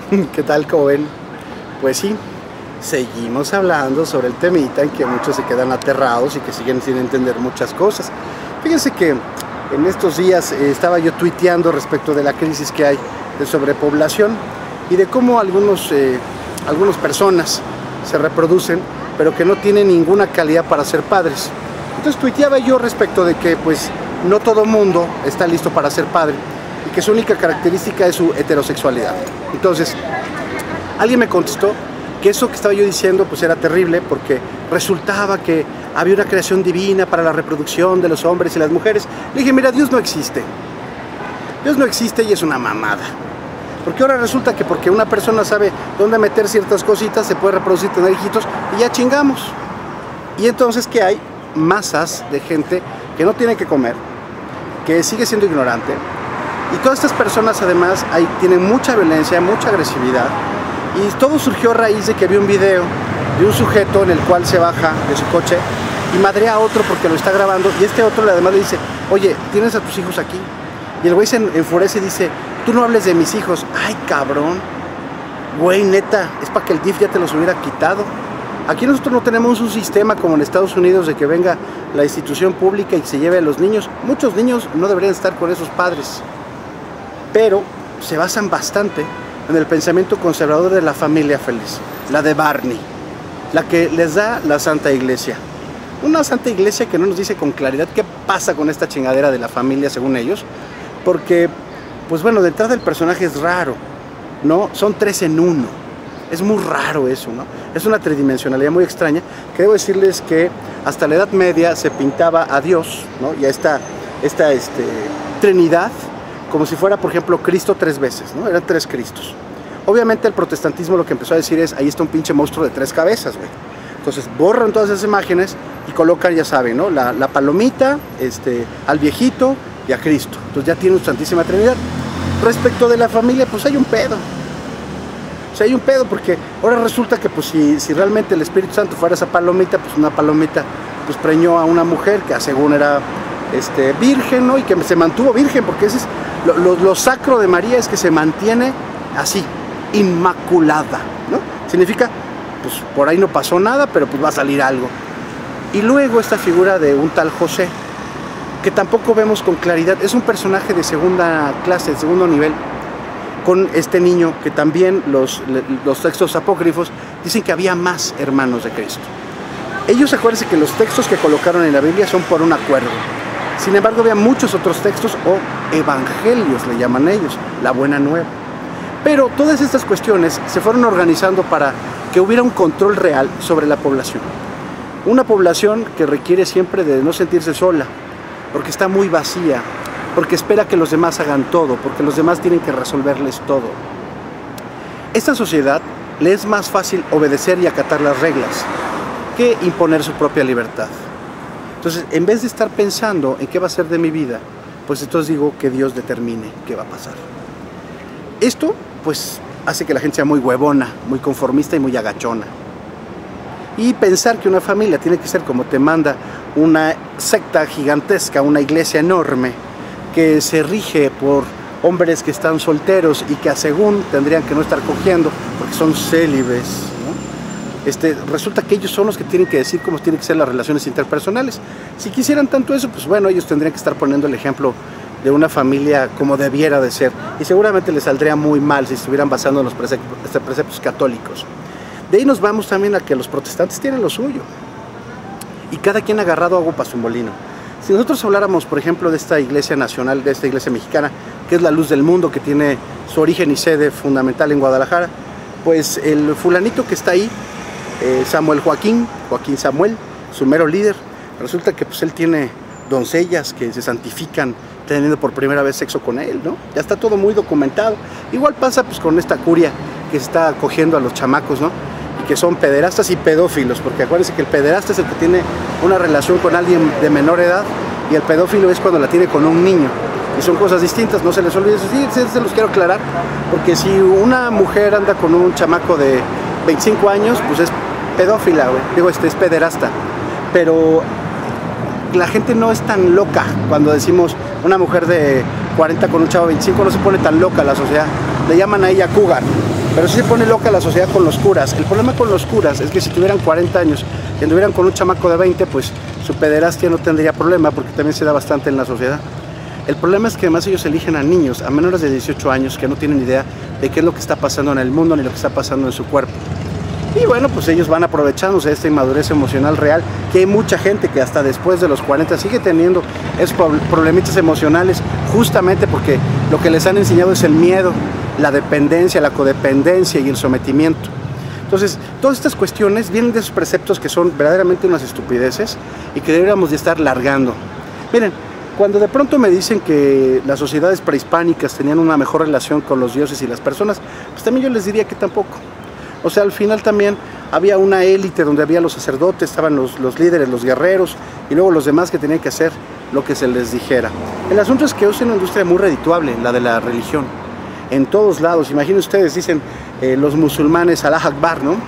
¿Qué tal, ¿cómo ven? Pues sí, seguimos hablando sobre el temita en que muchos se quedan aterrados y que siguen sin entender muchas cosas. Fíjense que en estos días estaba yo tuiteando respecto de la crisis que hay de sobrepoblación y de cómo algunas personas se reproducen, pero que no tienen ninguna calidad para ser padres. Entonces tuiteaba yo respecto de que pues no todo mundo está listo para ser padre y que su única característica es su heterosexualidad. Entonces, alguien me contestó que eso que estaba yo diciendo pues era terrible porque resultaba que había una creación divina para la reproducción de los hombres y las mujeres. Le dije, mira, Dios no existe. Dios no existe y es una mamada. Porque ahora resulta que porque una persona sabe dónde meter ciertas cositas, se puede reproducir, tener hijitos y ya chingamos. Y entonces, ¿qué hay? Masas de gente que no tiene que comer, que sigue siendo ignorante. Y todas estas personas además tienen mucha violencia, mucha agresividad. Y todo surgió a raíz de que vi un video de un sujeto en el cual se baja de su coche y madrea a otro porque lo está grabando. Y este otro además le dice, oye, ¿tienes a tus hijos aquí? Y el güey se enfurece y dice, tú no hables de mis hijos. Ay, cabrón. Güey, neta, es para que el DIF ya te los hubiera quitado. Aquí nosotros no tenemos un sistema como en Estados Unidos de que venga la institución pública y se lleve a los niños. Muchos niños no deberían estar con esos padres. Pero se basan bastante en el pensamiento conservador de la familia feliz, la de Barney, la que les da la Santa Iglesia. Una Santa Iglesia que no nos dice con claridad qué pasa con esta chingadera de la familia según ellos, porque, pues bueno, de entrada el personaje es raro, ¿no? Son 3 en 1, es muy raro eso, ¿no? Es una tridimensionalidad muy extraña, que debo decirles que hasta la Edad Media se pintaba a Dios, ¿no? Y a esta Trinidad, como si fuera, por ejemplo, Cristo 3 veces, ¿no? Eran 3 Cristos. Obviamente el protestantismo lo que empezó a decir es, ahí está un pinche monstruo de 3 cabezas, güey. Entonces borran todas esas imágenes y colocan, ya saben, ¿no? La palomita, al viejito y a Cristo. Entonces ya tiene una Santísima Trinidad. Respecto de la familia, pues hay un pedo. O sea, hay un pedo porque ahora resulta que pues si realmente el Espíritu Santo fuera esa palomita, pues una palomita pues preñó a una mujer que según era virgen, ¿no? Y que se mantuvo virgen, porque ese es lo sacro de María, es que se mantiene así, inmaculada, ¿no? Significa, pues por ahí no pasó nada, pero pues va a salir algo. Y luego esta figura de un tal José, que tampoco vemos con claridad, es un personaje de segunda clase, de segundo nivel, con este niño que también los textos apócrifos dicen que había más hermanos de Cristo. Ellos, acuérdense que los textos que colocaron en la Biblia son por un acuerdo. Sin embargo, había muchos otros textos o evangelios, le llaman ellos, la buena nueva. Pero todas estas cuestiones se fueron organizando para que hubiera un control real sobre la población. Una población que requiere siempre de no sentirse sola, porque está muy vacía, porque espera que los demás hagan todo, porque los demás tienen que resolverles todo. Esta sociedad le es más fácil obedecer y acatar las reglas que imponer su propia libertad. Entonces, en vez de estar pensando en qué va a ser de mi vida, pues entonces digo que Dios determine qué va a pasar. Esto, pues, hace que la gente sea muy huevona, muy conformista y muy agachona. Y pensar que una familia tiene que ser como te manda una secta gigantesca, una iglesia enorme, que se rige por hombres que están solteros y que según tendrían que no estar cogiendo porque son célibes, ¿no? Resulta que ellos son los que tienen que decir cómo tienen que ser las relaciones interpersonales. Si quisieran tanto eso, pues bueno, ellos tendrían que estar poniendo el ejemplo de una familia como debiera de ser. Y seguramente les saldría muy mal si estuvieran basando en los preceptos católicos. De ahí nos vamos también a que los protestantes tienen lo suyo. Y cada quien ha agarrado agua para su molino. Si nosotros habláramos, por ejemplo, de esta iglesia nacional, de esta iglesia mexicana, que es la luz del mundo, que tiene su origen y sede fundamental en Guadalajara, pues el fulanito que está ahí, Joaquín Samuel, su mero líder, resulta que pues él tiene doncellas que se santifican teniendo por primera vez sexo con él, ¿no? Ya está todo muy documentado. Igual pasa pues con esta curia que está cogiendo a los chamacos, ¿no? Y que son pederastas y pedófilos, porque acuérdense que el pederasta es el que tiene una relación con alguien de menor edad y el pedófilo es cuando la tiene con un niño. Y son cosas distintas, no se les olvide eso. Sí, se los quiero aclarar, porque si una mujer anda con un chamaco de 25 años, pues es pedófila, güey. Digo, es pederasta. Pero la gente no es tan loca cuando decimos una mujer de 40 con un chavo de 25, no se pone tan loca la sociedad. Le llaman a ella cougar. Pero sí se pone loca la sociedad con los curas. El problema con los curas es que si tuvieran 40 años y anduvieran con un chamaco de 20, pues su pederastia no tendría problema, porque también se da bastante en la sociedad. El problema es que además ellos eligen a niños, a menores de 18 años, que no tienen idea de qué es lo que está pasando en el mundo ni lo que está pasando en su cuerpo. Y bueno, pues ellos van aprovechándose de esta inmadurez emocional real, que hay mucha gente que hasta después de los 40 sigue teniendo esos problemitas emocionales, justamente porque lo que les han enseñado es el miedo, la dependencia, la codependencia y el sometimiento. Entonces, todas estas cuestiones vienen de esos preceptos que son verdaderamente unas estupideces y que deberíamos de estar largando. Miren, cuando de pronto me dicen que las sociedades prehispánicas tenían una mejor relación con los dioses y las personas, pues también yo les diría que tampoco. O sea, al final también había una élite donde había los sacerdotes, estaban los líderes, los guerreros, y luego los demás que tenían que hacer lo que se les dijera. El asunto es que hoy es una industria muy redituable, la de la religión. En todos lados, imaginen ustedes, dicen los musulmanes Allah Akbar, ¿no?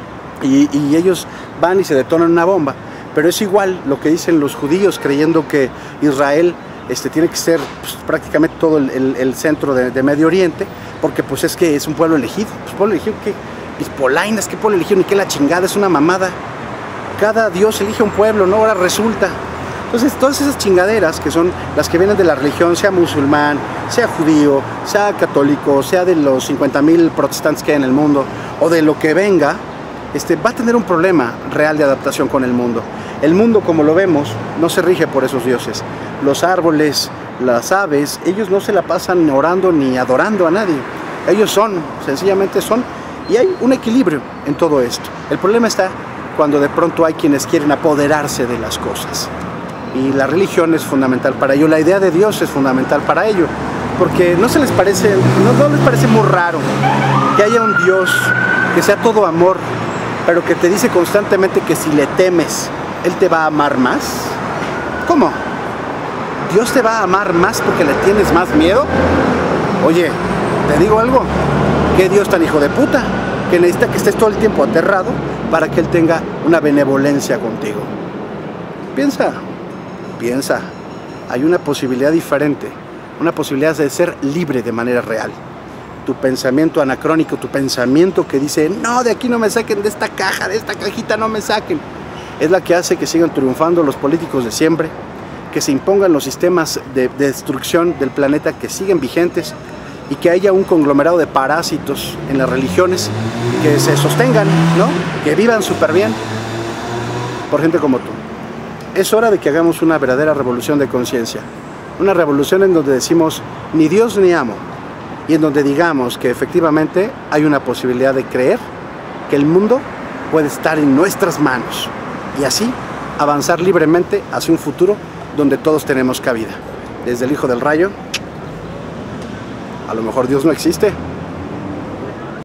Y ellos van y se detonan una bomba. Pero es igual lo que dicen los judíos, creyendo que Israel tiene que ser pues, prácticamente todo el centro de Medio Oriente, porque pues es que es un pueblo elegido. Pues pueblo elegido, ¿qué? Polainas, ¿qué pueblo elegido? Ni qué la chingada, es una mamada. Cada Dios elige un pueblo, ¿no? Ahora resulta. Entonces, todas esas chingaderas que son las que vienen de la religión, sea musulmán, sea judío, sea católico, sea de los 50,000 protestantes que hay en el mundo, o de lo que venga, va a tener un problema real de adaptación con el mundo. El mundo, como lo vemos, no se rige por esos dioses. Los árboles, las aves, ellos no se la pasan orando ni adorando a nadie. Ellos son, sencillamente son, y hay un equilibrio en todo esto. El problema está cuando de pronto hay quienes quieren apoderarse de las cosas. Y la religión es fundamental para ello, la idea de Dios es fundamental para ello. Porque no les parece muy raro que haya un Dios que sea todo amor, pero que te dice constantemente que si le temes, Él te va a amar más. ¿Cómo? ¿Dios te va a amar más porque le tienes más miedo? Oye, te digo algo, ¿qué Dios tan hijo de puta? Que necesita que estés todo el tiempo aterrado para que Él tenga una benevolencia contigo. Piensa, hay una posibilidad diferente, una posibilidad de ser libre de manera real. Tu pensamiento anacrónico, tu pensamiento que dice, no, de aquí no me saquen, de esta caja, de esta cajita no me saquen, es la que hace que sigan triunfando los políticos de siempre, que se impongan los sistemas de destrucción del planeta que siguen vigentes y que haya un conglomerado de parásitos en las religiones que se sostengan, ¿no? Que vivan súper bien por gente como tú. Es hora de que hagamos una verdadera revolución de conciencia, una revolución en donde decimos ni Dios ni amo, y en donde digamos que efectivamente hay una posibilidad de creer que el mundo puede estar en nuestras manos y así avanzar libremente hacia un futuro donde todos tenemos cabida. Desde el Hijo del Rayo, a lo mejor Dios no existe,